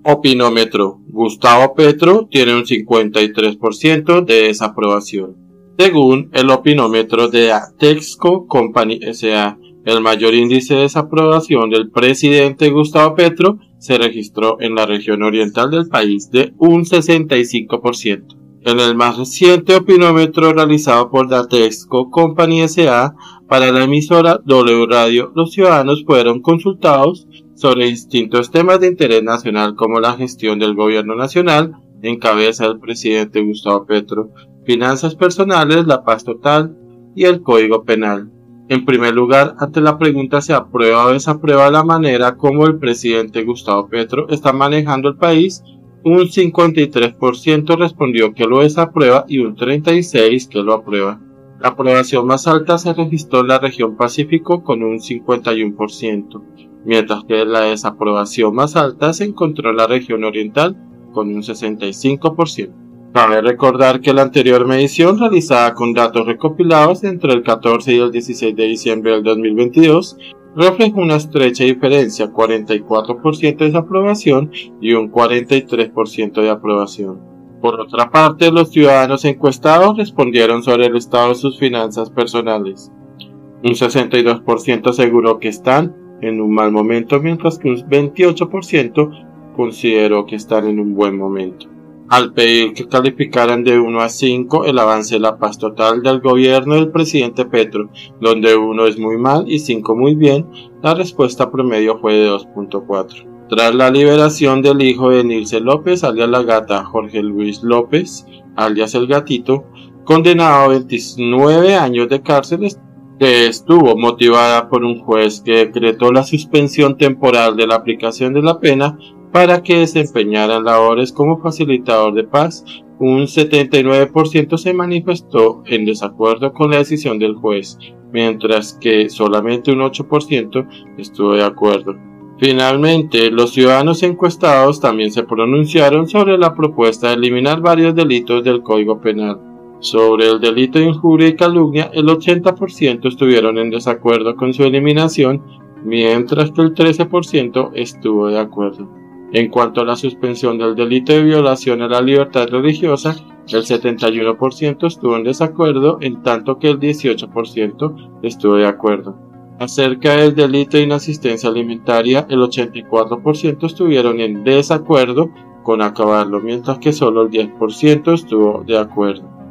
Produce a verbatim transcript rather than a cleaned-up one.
Opinómetro. Gustavo Petro tiene un cincuenta y tres por ciento de desaprobación. Según el opinómetro de Atexco Company S A, el mayor índice de desaprobación del presidente Gustavo Petro se registró en la región oriental del país de un sesenta y cinco por ciento. En el más reciente opinómetro realizado por Atexco Company S A para la emisora W Radio, los ciudadanos fueron consultados sobre distintos temas de interés nacional como la gestión del gobierno nacional en cabeza del presidente Gustavo Petro, finanzas personales, la paz total y el Código Penal. En primer lugar, ante la pregunta ¿se aprueba o desaprueba la manera como el presidente Gustavo Petro está manejando el país?, un cincuenta y tres por ciento respondió que lo desaprueba y un treinta y seis por ciento que lo aprueba. La aprobación más alta se registró en la región Pacífico con un cincuenta y uno por ciento, mientras que la desaprobación más alta se encontró en la región oriental con un sesenta y cinco por ciento. Cabe recordar que la anterior medición, realizada con datos recopilados entre el catorce y el dieciséis de diciembre del dos mil veintidós, refleja una estrecha diferencia, cuarenta y cuatro por ciento de desaprobación y un cuarenta y tres por ciento de aprobación. Por otra parte, los ciudadanos encuestados respondieron sobre el estado de sus finanzas personales. Un sesenta y dos por ciento aseguró que están en un mal momento, mientras que un veintiocho por ciento consideró que están en un buen momento. Al pedir que calificaran de uno a cinco el avance de la paz total del gobierno del presidente Petro, donde uno es muy mal y cinco muy bien, la respuesta promedio fue de dos punto cuatro. Tras la liberación del hijo de Nilce López, alias La Gata, Jorge Luis López, alias El Gatito, condenado a veintinueve años de cárcel, que estuvo motivada por un juez que decretó la suspensión temporal de la aplicación de la pena para que desempeñaran labores como facilitador de paz, un setenta y nueve por ciento se manifestó en desacuerdo con la decisión del juez, mientras que solamente un ocho por ciento estuvo de acuerdo. Finalmente, los ciudadanos encuestados también se pronunciaron sobre la propuesta de eliminar varios delitos del Código Penal. Sobre el delito de injuria y calumnia, el ochenta por ciento estuvieron en desacuerdo con su eliminación, mientras que el trece por ciento estuvo de acuerdo. En cuanto a la suspensión del delito de violación a la libertad religiosa, el setenta y uno por ciento estuvo en desacuerdo, en tanto que el dieciocho por ciento estuvo de acuerdo. Acerca del delito de inasistencia alimentaria, el ochenta y cuatro por ciento estuvieron en desacuerdo con acabarlo, mientras que solo el diez por ciento estuvo de acuerdo.